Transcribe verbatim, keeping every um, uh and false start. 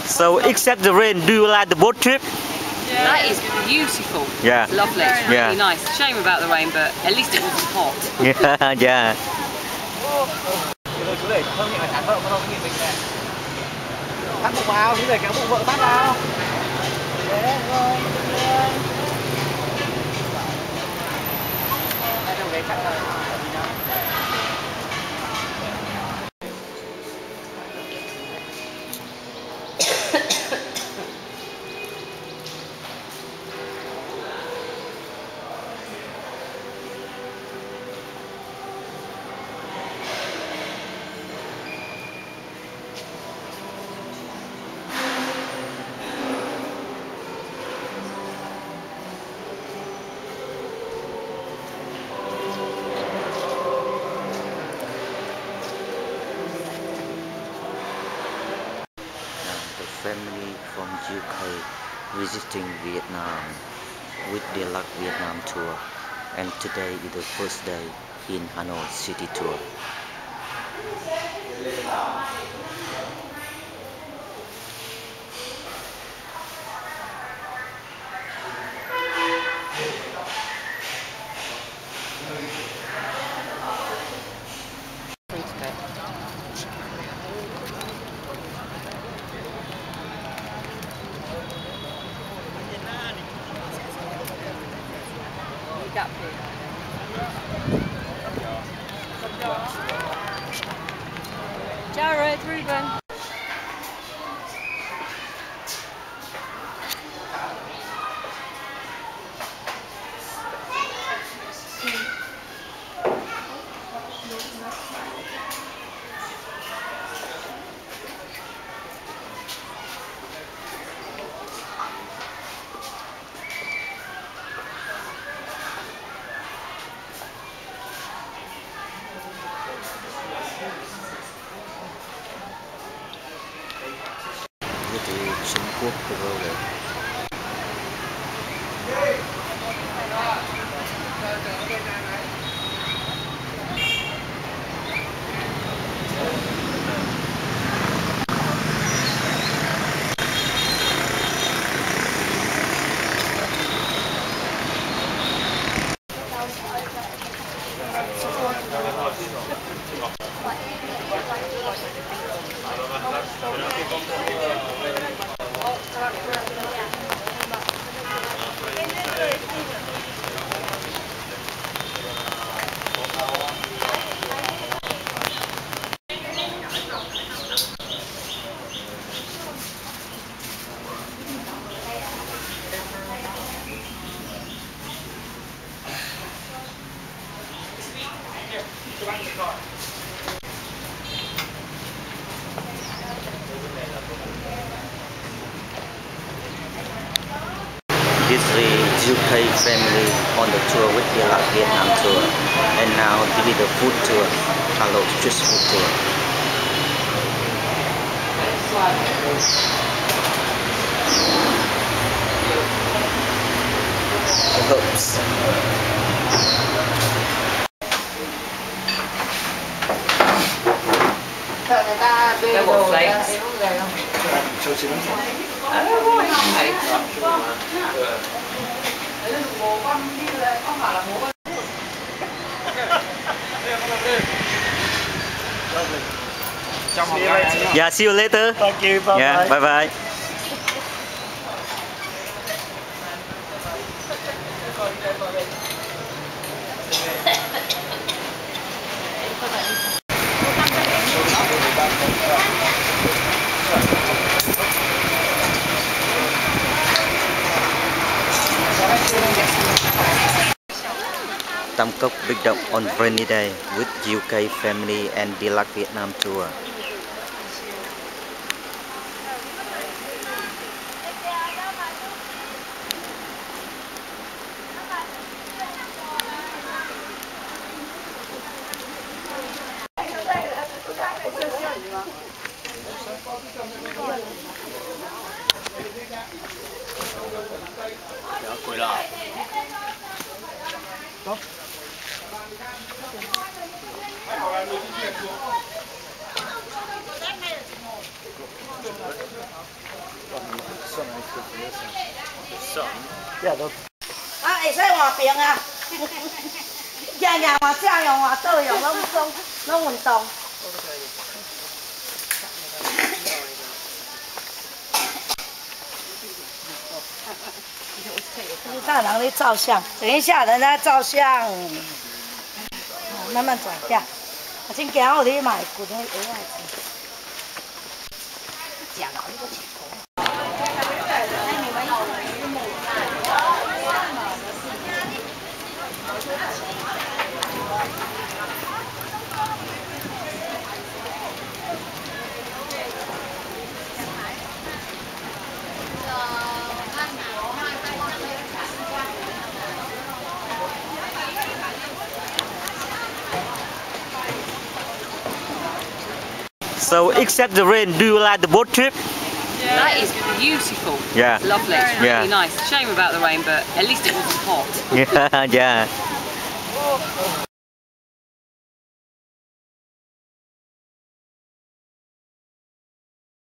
So except the rain, do you like the boat trip? Yeah. That is beautiful. Yeah. It's lovely. It's really yeah. nice. Shame about the rain, but at least it wasn't hot. Yeah, yeah. The family from U K visiting Vietnam with the Luck Vietnam tour, and today is the first day in Hanoi City tour. Jared, Ruben. Cái từ Trung Quốc rồi. This is U K family on the tour with the Luck Vietnam tour, and now this is the food tour, Hello Street Food tour. Oops. They're what, flakes? Yeah, see you later. Thank you. Bye Yeah, bye. bye bye. Tam Cốc Big Dog on rainy day with U K family and the Luck Vietnam tour. Đó. 啊，会使换平啊，夜夜换正用换倒用，拢拢拢运动。你看人在照相，等一下人家照相，慢慢转下。啊，真惊我你买骨头蚵仔子，食了你个吃苦。 So except the rain, do you like the boat trip? Yeah. That is beautiful. Yeah. It's lovely. It's really Yeah. nice. Shame about the rain, but at least it wasn't hot. Yeah, yeah.